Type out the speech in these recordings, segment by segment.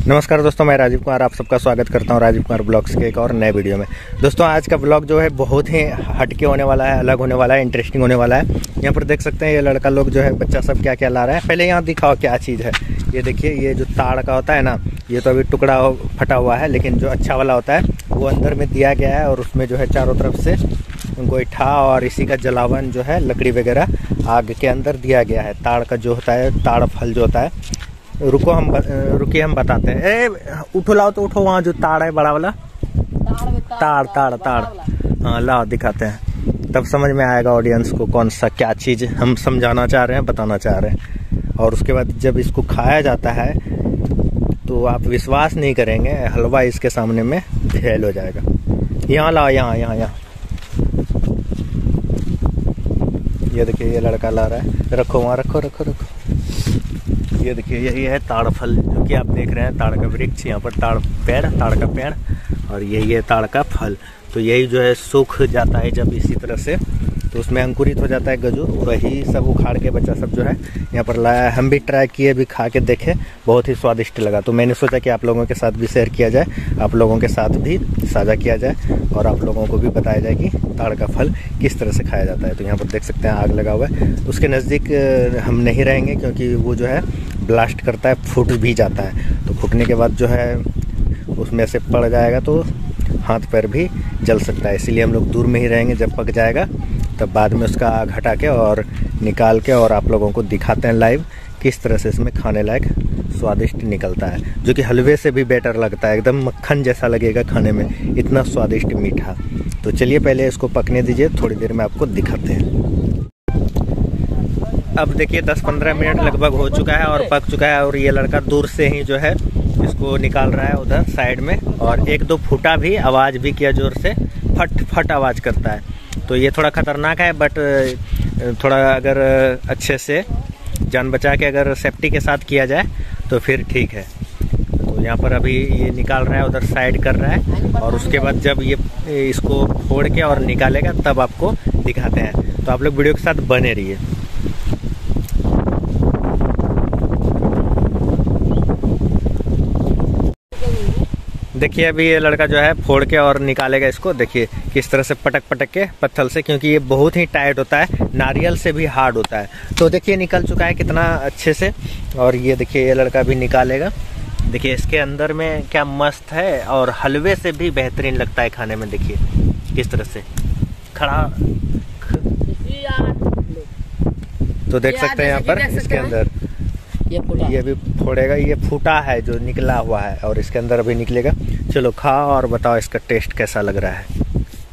नमस्कार दोस्तों, मैं राजीव कुमार आप सबका स्वागत करता हूं राजीव कुमार ब्लॉग्स के एक और नए वीडियो में। दोस्तों आज का ब्लॉग जो है बहुत ही हटके होने वाला है, अलग होने वाला है, इंटरेस्टिंग होने वाला है। यहाँ पर देख सकते हैं ये लड़का लोग जो है, बच्चा सब क्या क्या ला रहा है। पहले यहाँ दिखाओ क्या चीज़ है। ये देखिए, ये जो ताड़ का होता है ना, ये तो अभी टुकड़ा फटा हुआ है, लेकिन जो अच्छा वाला होता है वो अंदर में दिया गया है और उसमें जो है चारों तरफ से गोईठा और इसी का जलावन जो है लकड़ी वगैरह आग के अंदर दिया गया है। ताड़ का जो होता है, ताड़ फल जो होता है, रुकिए हम बताते हैं। उठो लाओ तो उठो, वहाँ जो ताड़ है बड़ा वाला ताड़ हाँ लाओ दिखाते हैं, तब समझ में आएगा ऑडियंस को कौन सा क्या चीज़ हम समझाना चाह रहे हैं, बताना चाह रहे हैं। और उसके बाद जब इसको खाया जाता है तो आप विश्वास नहीं करेंगे, हलवा इसके सामने में फेल हो जाएगा। यहाँ लाओ, यहाँ ये देखिए, ये लड़का ला रहा है। रखो वहाँ, रखो। ये देखिए, यही है ताड़ फल जो कि आप देख रहे हैं, ताड़ का वृक्ष। यहाँ पर ताड़ का पेड़ और यही है ताड़ का फल। तो यही जो है सूख जाता है जब इसी तरह से, तो उसमें अंकुरित हो जाता है गजू। वही सब उखाड़ के बच्चा सब जो है यहाँ पर लाया है। हम भी ट्राई किए, भी खा के देखे, बहुत ही स्वादिष्ट लगा। तो मैंने सोचा कि आप लोगों के साथ भी शेयर किया जाए, आप लोगों के साथ भी साझा किया जाए और आप लोगों को भी बताया जाए कि ताड़ का फल किस तरह से खाया जाता है। तो यहाँ पर देख सकते हैं आग लगा हुआ है। उसके नज़दीक हम नहीं रहेंगे क्योंकि वो जो है ब्लास्ट करता है, फूट भी जाता है। तो फूटने के बाद जो है उसमें से पड़ जाएगा तो हाथ पैर भी जल सकता है, इसीलिए हम लोग दूर में ही रहेंगे। जब पक जाएगा तब बाद में उसका आग हटा के और निकाल के और आप लोगों को दिखाते हैं लाइव किस तरह से इसमें खाने लायक स्वादिष्ट निकलता है, जो कि हलवे से भी बेटर लगता है। एकदम मक्खन जैसा लगेगा खाने में, इतना स्वादिष्ट मीठा। तो चलिए पहले इसको पकने दीजिए, थोड़ी देर में आपको दिखाते हैं। अब देखिए 10-15 मिनट लगभग हो चुका है और पक चुका है। और ये लड़का दूर से ही जो है इसको निकाल रहा है उधर साइड में, और एक दो फूटा भी, आवाज़ भी किया जोर से, फट फट आवाज़ करता है। तो ये थोड़ा खतरनाक है, बट थोड़ा अगर अच्छे से जान बचा के अगर सेफ्टी के साथ किया जाए तो फिर ठीक है। तो यहाँ पर अभी ये निकाल रहा है, उधर साइड कर रहा है, और उसके बाद जब ये इसको फोड़ के और निकालेगा तब आपको दिखाते हैं। तो आप लोग वीडियो के साथ बने रहिए। देखिए अभी ये लड़का जो है फोड़ के और निकालेगा इसको। देखिए किस तरह से पटक के पत्थर से, क्योंकि ये बहुत ही टाइट होता है, नारियल से भी हार्ड होता है। तो देखिए निकल चुका है कितना अच्छे से। और ये देखिए ये लड़का भी निकालेगा। देखिए इसके अंदर में क्या मस्त है, और हलवे से भी बेहतरीन लगता है खाने में। देखिए किस तरह से खड़ा, तो देख सकते हैं यहाँ पर इसके अंदर ये भी फोड़ेगा। ये फूटा है जो निकला हुआ है और इसके अंदर अभी निकलेगा। चलो खाओ और बताओ इसका टेस्ट कैसा लग रहा है।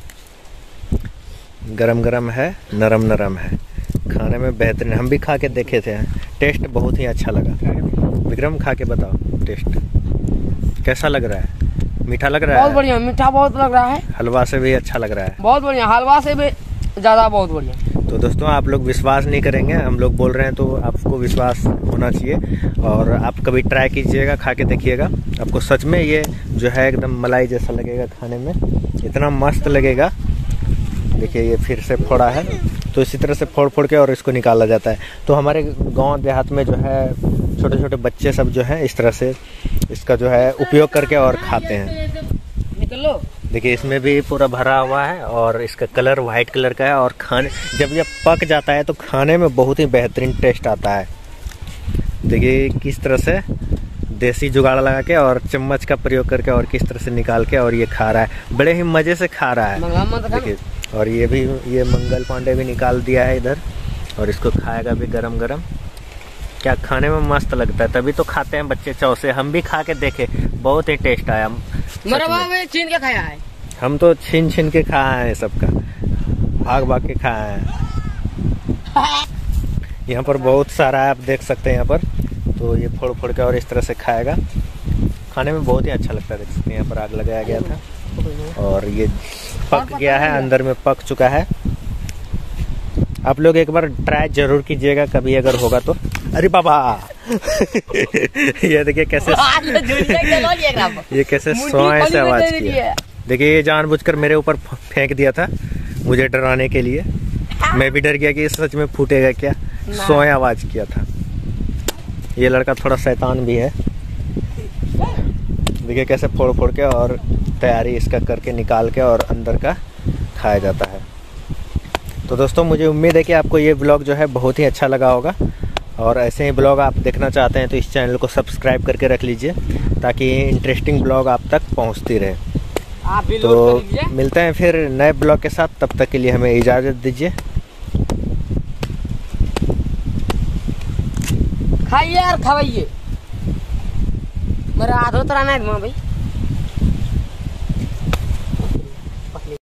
गरम गरम है, नरम नरम है, खाने में बेहतरीन। हम भी खा के देखे थे, टेस्ट बहुत ही अच्छा लगा। विक्रम खा के बताओ टेस्ट कैसा लग रहा है। मीठा लग रहा है? बहुत बढ़िया, मीठा बहुत लग रहा है। हलवा से भी अच्छा लग रहा है? बहुत बढ़िया, हलवा से भी ज़्यादा बहुत बढ़िया। तो दोस्तों आप लोग विश्वास नहीं करेंगे, हम लोग बोल रहे हैं तो आपको विश्वास होना चाहिए। और आप कभी ट्राई कीजिएगा, खा के देखिएगा, आपको सच में ये जो है एकदम मलाई जैसा लगेगा खाने में, इतना मस्त लगेगा। देखिए ये फिर से फोड़ा है, तो इसी तरह से फोड़ के और इसको निकाला जाता है। तो हमारे गांव देहात में जो है छोटे छोटे बच्चे सब जो है इस तरह से इसका जो है उपयोग करके और खाते हैं। निकलो। देखिए इसमें भी पूरा भरा हुआ है और इसका कलर वाइट कलर का है, और खाने जब ये पक जाता है तो खाने में बहुत ही बेहतरीन टेस्ट आता है। देखिए किस तरह से देसी जुगाड़ लगा के और चम्मच का प्रयोग करके और किस तरह से निकाल के और ये खा रहा है, बड़े ही मज़े से खा रहा है। देखिए, और ये भी, ये मंगल पांडे भी निकाल दिया है इधर, और इसको खाएगा भी गरम गरम। क्या खाने में मस्त लगता है, तभी तो खाते हैं बच्चे चाव से। हम भी खा के देखे, बहुत ही टेस्ट आया। छीन के खाया है, हम तो छीन के खाया है, सबका भाग के खाया है। यहाँ पर बहुत सारा है, आप देख सकते हैं यहाँ पर। तो ये फोड़ के और इस तरह से खाएगा, खाने में बहुत ही अच्छा लगता है। देख सकते हैं यहाँ पर आग लगाया गया था और ये पक गया है, अंदर में पक चुका है। आप लोग एक बार ट्राई जरूर कीजिएगा कभी अगर होगा तो। अरे बाबा ये देखिए कैसे ये कैसे सोए से आवाज किया। देखिए ये जानबूझकर मेरे ऊपर फेंक दिया था मुझे डराने के लिए। मैं भी डर गया कि सच में फूटेगा क्या, सोए आवाज किया था। ये लड़का थोड़ा शैतान भी है। देखिए कैसे फोड़ फोड़ के और तैयारी इसका करके निकाल के और अंदर का खाया जाता है। तो दोस्तों मुझे उम्मीद है कि आपको ये ब्लॉग जो है बहुत ही अच्छा लगा होगा, और ऐसे ही ब्लॉग आप देखना चाहते हैं तो इस चैनल को सब्सक्राइब करके रख लीजिए ताकि इंटरेस्टिंग ब्लॉग आप तक पहुंचती रहे। आप भी तो लोड कर लीजिए। मिलते हैं फिर नए ब्लॉग के साथ, तब तक के लिए हमें इजाज़त दीजिए। खाइए और खवाइए। मेरा आधो तरह नहीं भाई।